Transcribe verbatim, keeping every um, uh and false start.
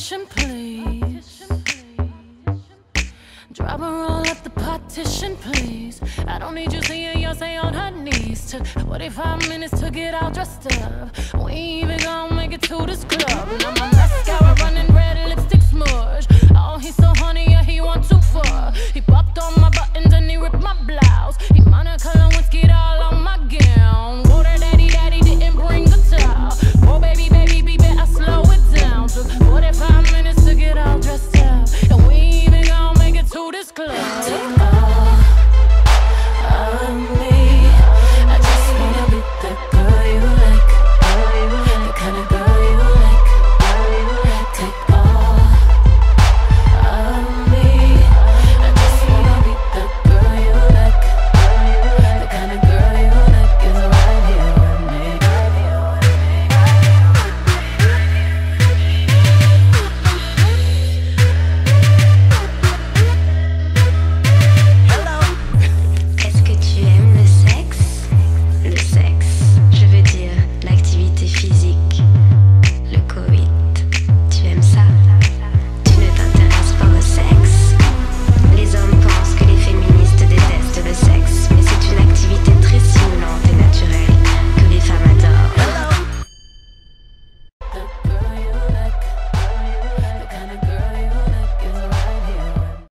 partition, please. Drop her all up the partition, please. I don't need you seeing Beyonce on her knees. Took forty-five minutes to get all dressed up. We ain't even gonna make it to this club. Now my mascara running red, lipstick smudge. Oh, he's so honey, yeah, he want too far. He popped on my buttons and he ripped my blouse. He Monica